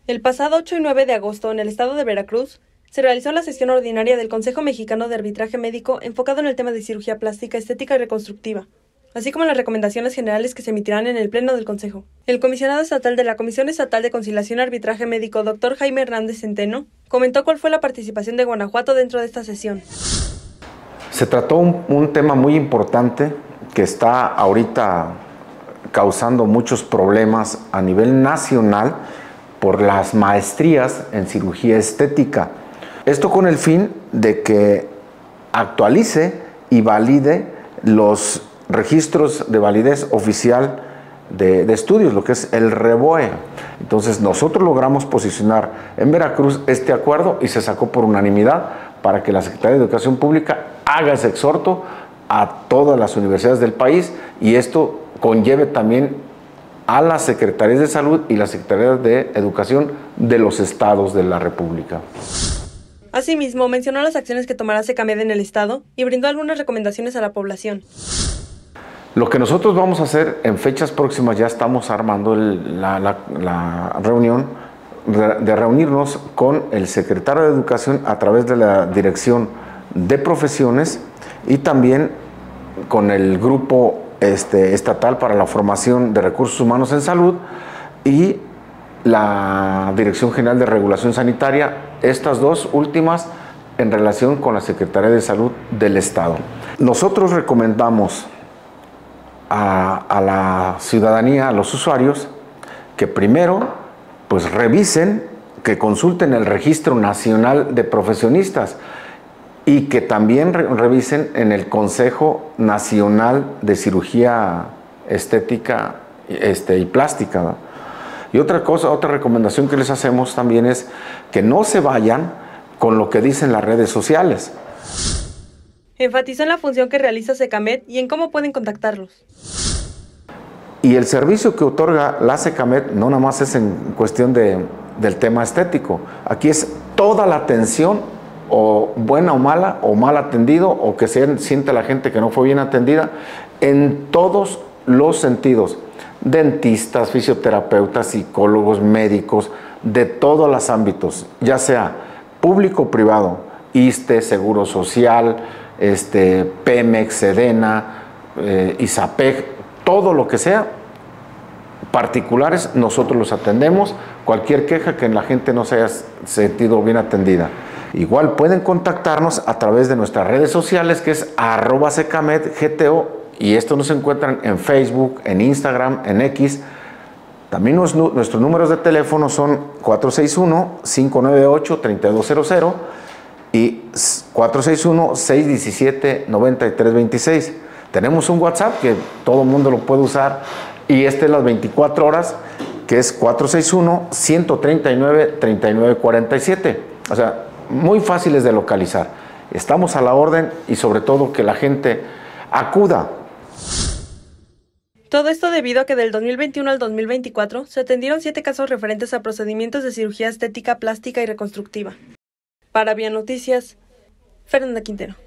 El pasado 8 y 9 de agosto, en el estado de Veracruz, se realizó la sesión ordinaria del Consejo Mexicano de Arbitraje Médico enfocado en el tema de cirugía plástica, estética y reconstructiva, así como las recomendaciones generales que se emitirán en el Pleno del Consejo. El comisionado estatal de la Comisión Estatal de Conciliación y Arbitraje Médico, Dr. Jaime Hernández Centeno, comentó cuál fue la participación de Guanajuato dentro de esta sesión. Se trató un tema muy importante que está ahorita causando muchos problemas a nivel nacional por las maestrías en cirugía estética. Esto con el fin de que actualice y valide los registros de validez oficial de estudios, lo que es el REVOE. Entonces nosotros logramos posicionar en Veracruz este acuerdo y se sacó por unanimidad para que la Secretaría de Educación Pública haga ese exhorto a todas las universidades del país y esto conlleve también a las Secretarías de Salud y las Secretarías de Educación de los estados de la República. Asimismo, mencionó las acciones que tomará Secamed en el estado y brindó algunas recomendaciones a la población. Lo que nosotros vamos a hacer en fechas próximas, ya estamos armando la reunión de reunirnos con el secretario de Educación a través de la Dirección de Profesiones y también con el grupo estatal para la formación de recursos humanos en salud y la Dirección General de Regulación Sanitaria, estas dos últimas en relación con la Secretaría de Salud del Estado. Nosotros recomendamos a la ciudadanía, a los usuarios, que primero pues revisen, que consulten el Registro Nacional de Profesionistas y que también revisen en el Consejo Nacional de Cirugía Estética y Plástica, ¿no? Y otra recomendación que les hacemos también es que no se vayan con lo que dicen las redes sociales. Enfatizó en la función que realiza Secamed y en cómo pueden contactarlos. Y el servicio que otorga la Secamed no nada más es en cuestión del tema estético. Aquí es toda la atención, o buena o mal atendido, o que se siente la gente que no fue bien atendida, en todos los sentidos. Dentistas, fisioterapeutas, psicólogos, médicos, de todos los ámbitos, ya sea público o privado, ISSSTE, Seguro Social, Pemex, Sedena, ISAPEG, todo lo que sea, particulares, nosotros los atendemos, cualquier queja que la gente no se haya sentido bien atendida. Igual pueden contactarnos a través de nuestras redes sociales, que es @secamedgto, y esto nos encuentran en Facebook, en Instagram, en X. También nuestros números de teléfono son 461-598-3200 y 461-617-9326. Tenemos un WhatsApp que todo el mundo lo puede usar y es las 24 horas, que es 461-139-3947. O sea, muy fáciles de localizar. Estamos a la orden y sobre todo que la gente acuda. Todo esto debido a que del 2021 al 2024 se atendieron 7 casos referentes a procedimientos de cirugía estética, plástica y reconstructiva. Para Vía Noticias, Fernanda Quintero.